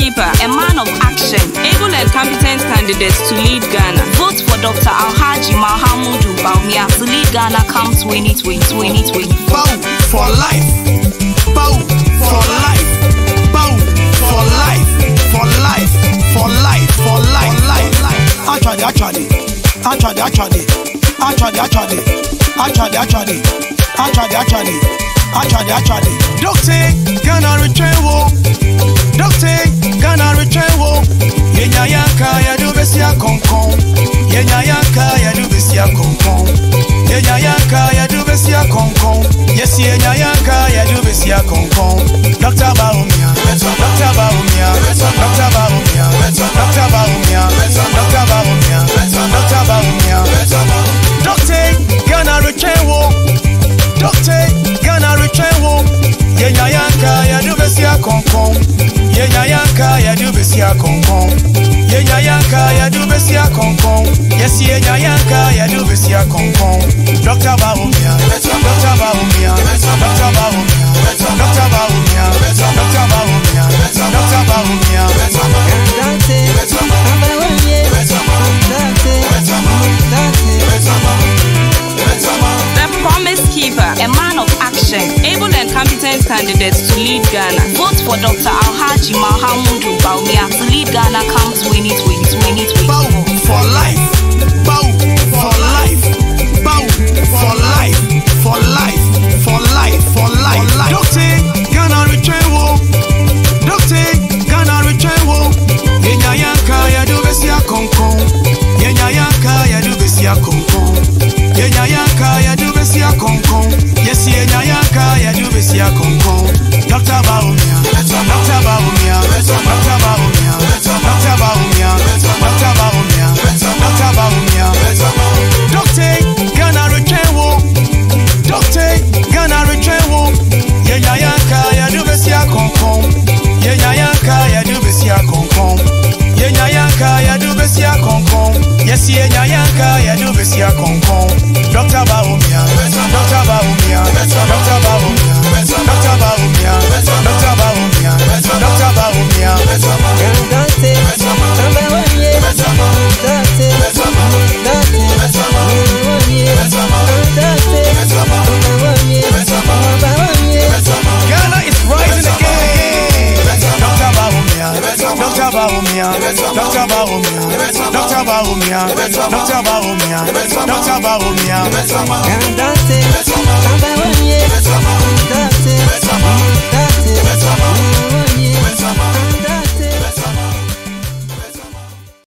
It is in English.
keeper, a man of action, able and competent candidates to lead Ghana. Vote for Dr. Alhaji Mahamudu Bawumia to lead Ghana come 2020-2024. Bow for life. Bow for life. Bow for life. For life. For life. For life. Actually. Doctor, Ghana return wo. Doctor, Ghana return wo. Yenya yanka ya do besia konkon. Yenya yanka ya do besia konkon. Yenya yanka ya do besia konkon. Yes, yenya yanka ya do besia konkon. Dr. Bawumia, Dr. Bawumia, Dr. Bawumia, Dr. Bawumia, Dr. Bawumia, Dr. Bawumia. Doctor, Ghana return wo. Doctor, Ghana return wo. Yenya yanka ya do besia konkon. Yenya yanka ya do besia konkon. Yenya yanka ya do besia konkon. Yes, yenya yanka ya do besia konkon. Dr. Bawumia, Dr. Bawumia, Dr. Bawumia, Dr. Bawumia, Dr. Bawumia, Dr. Bawumia. The promise keeper, a man of action, able and competent candidates to lead Ghana. Vote for Dr. Alhaji Mahamudu Bawumia to lead Ghana come 2020-2024. Bow for life. Bow for life. Bow for life. For life. For life. For life. Doctor, Ghana return wo. Doctor, Ghana return wo. Yenya yanka ya do besia konkon. Yenya yanka ya do besia konkon. Yenya yanka ya do besia konkon. Yes, yenya yanka ya do besia konkon. Dr. Bawumia, Dr. Bawumia, Dr. Bawumia, Dr. Bawumia, Dr. Bawumia, Dr. Bawumia. Doctor, Ghana return wo. Doctor, Ghana return wo. Yenya yanka ya do besia konkon. Yenya yanka ya do besia konkon. Yenya yanka ya do besia konkon. Yes, yenya yanka ya do besia konkon. Dr. Bawumia, Dr. Bawumia, Dr. Bawumia, Dr. Bawumia, Dr. Bawumia, Dr. Bawumia. Ghana is rising again. Dr. Bawumia, Dr. Bawumia, Dr. Bawumia, Dr. Bawumia, Dr. Bawumia, Dr. Bawumia.